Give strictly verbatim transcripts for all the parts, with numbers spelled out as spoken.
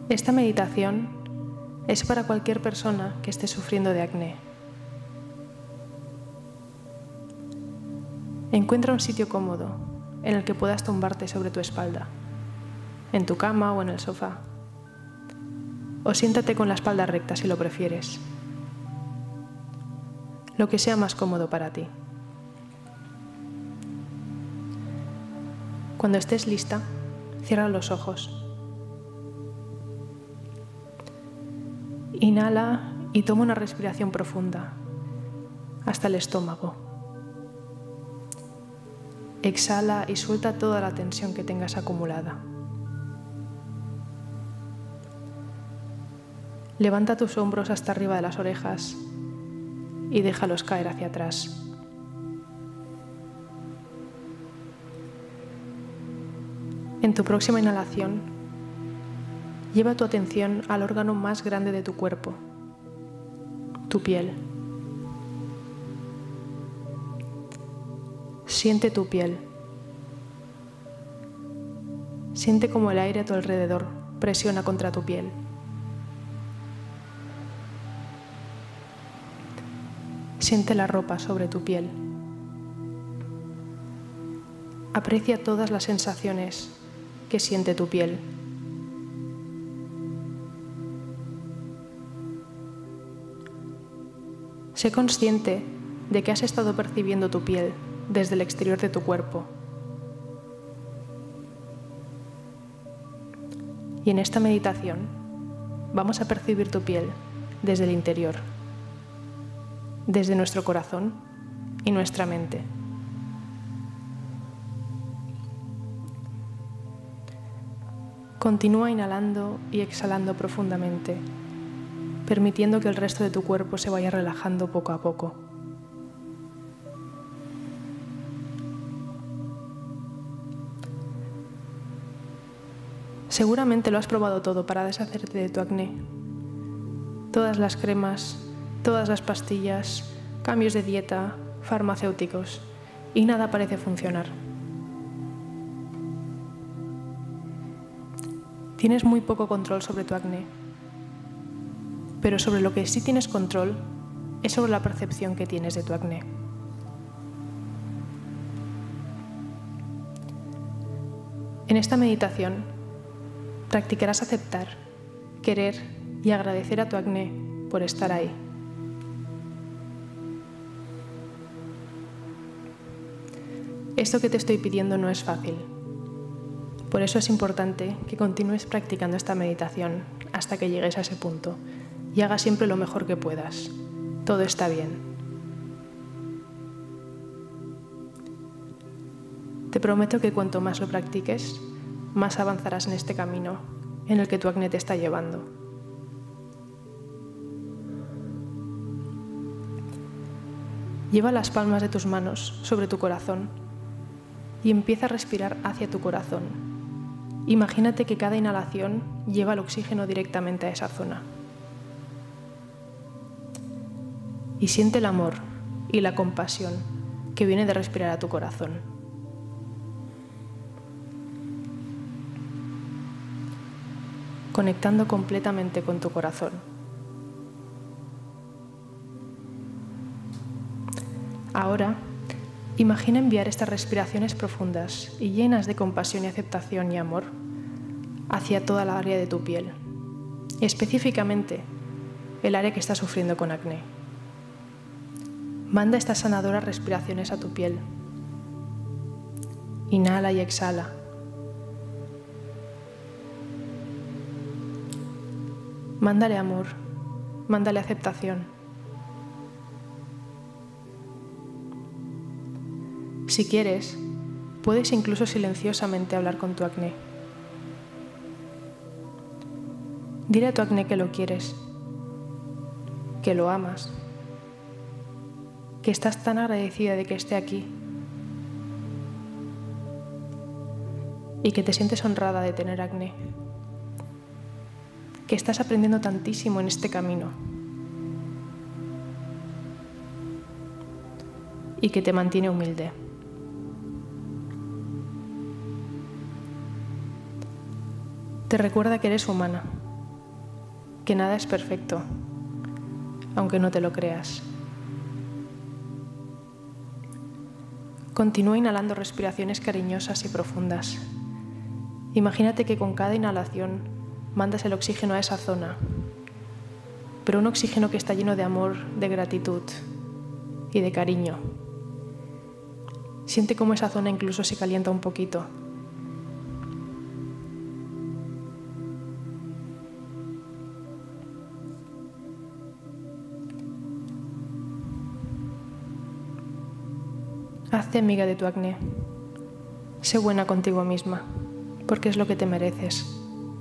Esta meditación es para cualquier persona que esté sufriendo de acné. Encuentra un sitio cómodo en el que puedas tumbarte sobre tu espalda, en tu cama o en el sofá. O siéntate con la espalda recta si lo prefieres. Lo que sea más cómodo para ti. Cuando estés lista, cierra los ojos. Inhala y toma una respiración profunda hasta el estómago. Exhala y suelta toda la tensión que tengas acumulada. Levanta tus hombros hasta arriba de las orejas y déjalos caer hacia atrás. En tu próxima inhalación, lleva tu atención al órgano más grande de tu cuerpo, tu piel. Siente tu piel. Siente cómo el aire a tu alrededor presiona contra tu piel. Siente la ropa sobre tu piel. Aprecia todas las sensaciones que siente tu piel. Sé consciente de que has estado percibiendo tu piel desde el exterior de tu cuerpo. Y en esta meditación vamos a percibir tu piel desde el interior, desde nuestro corazón y nuestra mente. Continúa inhalando y exhalando profundamente, permitiendo que el resto de tu cuerpo se vaya relajando poco a poco. Seguramente lo has probado todo para deshacerte de tu acné. Todas las cremas, todas las pastillas, cambios de dieta, farmacéuticos, y nada parece funcionar. Tienes muy poco control sobre tu acné, pero sobre lo que sí tienes control es sobre la percepción que tienes de tu acné. En esta meditación practicarás aceptar, querer y agradecer a tu acné por estar ahí. Esto que te estoy pidiendo no es fácil. Por eso es importante que continúes practicando esta meditación hasta que llegues a ese punto y hagas siempre lo mejor que puedas. Todo está bien. Te prometo que cuanto más lo practiques, más avanzarás en este camino en el que tu acné te está llevando. Lleva las palmas de tus manos sobre tu corazón y empieza a respirar hacia tu corazón. Imagínate que cada inhalación lleva el oxígeno directamente a esa zona. Y siente el amor y la compasión que viene de respirar a tu corazón. Conectando completamente con tu corazón. Ahora, imagina enviar estas respiraciones profundas y llenas de compasión y aceptación y amor hacia toda la área de tu piel, y específicamente el área que está sufriendo con acné. Manda estas sanadoras respiraciones a tu piel. Inhala y exhala. Mándale amor, mándale aceptación. Si quieres, puedes incluso silenciosamente hablar con tu acné. Dile a tu acné que lo quieres, que lo amas, que estás tan agradecida de que esté aquí y que te sientes honrada de tener acné, que estás aprendiendo tantísimo en este camino y que te mantiene humilde. Te recuerda que eres humana que nada es perfecto, aunque no te lo creas. Continúa inhalando respiraciones cariñosas y profundas. Imagínate que con cada inhalación mandas el oxígeno a esa zona, pero un oxígeno que está lleno de amor, de gratitud y de cariño. Siente cómo esa zona incluso se calienta un poquito. Hazte amiga de tu acné. Sé buena contigo misma, porque es lo que te mereces.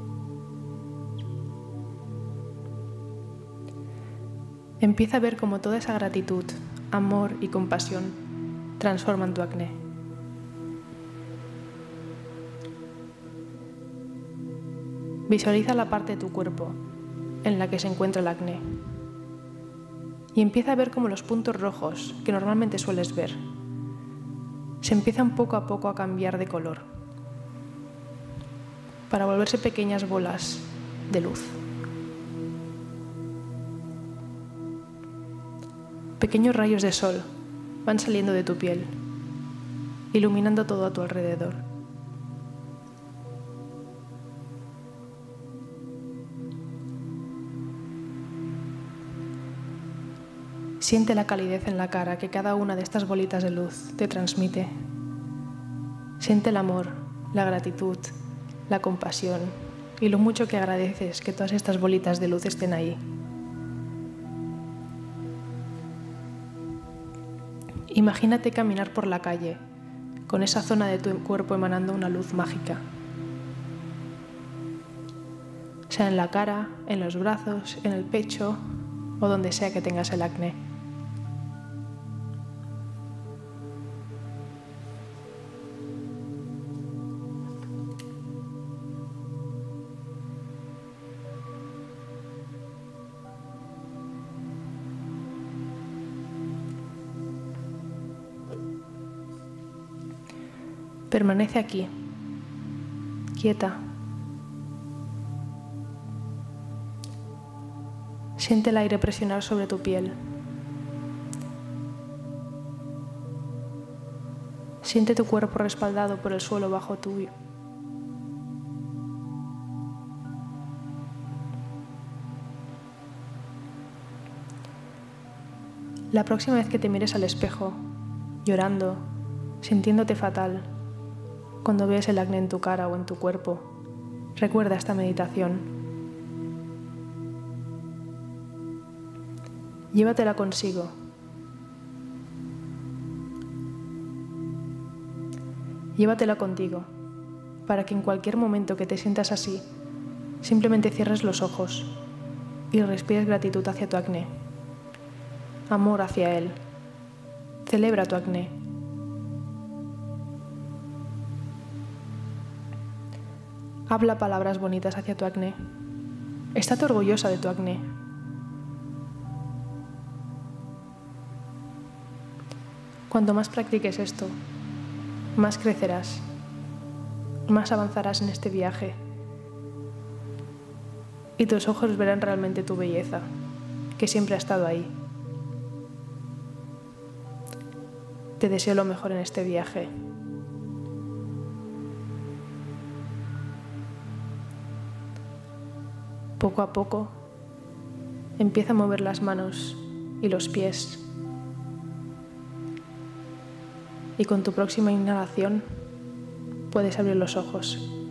Empieza a ver cómo toda esa gratitud, amor y compasión transforman tu acné. Visualiza la parte de tu cuerpo en la que se encuentra el acné y empieza a ver cómo los puntos rojos que normalmente sueles ver se empiezan poco a poco a cambiar de color para volverse pequeñas bolas de luz. Pequeños rayos de sol van saliendo de tu piel, iluminando todo a tu alrededor. Siente la calidez en la cara que cada una de estas bolitas de luz te transmite. Siente el amor, la gratitud, la compasión y lo mucho que agradeces que todas estas bolitas de luz estén ahí. Imagínate caminar por la calle con esa zona de tu cuerpo emanando una luz mágica. Sea en la cara, en los brazos, en el pecho o donde sea que tengas el acné. Permanece aquí, quieta. Siente el aire presionar sobre tu piel. Siente tu cuerpo respaldado por el suelo bajo tuyo. La próxima vez que te mires al espejo, llorando, sintiéndote fatal, cuando veas el acné en tu cara o en tu cuerpo, recuerda esta meditación. Llévatela consigo. Llévatela contigo, para que en cualquier momento que te sientas así, simplemente cierres los ojos y respires gratitud hacia tu acné, amor hacia él. Celebra tu acné. Habla palabras bonitas hacia tu acné. Estate orgullosa de tu acné. Cuanto más practiques esto, más crecerás, más avanzarás en este viaje y tus ojos verán realmente tu belleza, que siempre ha estado ahí. Te deseo lo mejor en este viaje. Poco a poco, empieza a mover las manos y los pies. Y con tu próxima inhalación, puedes abrir los ojos.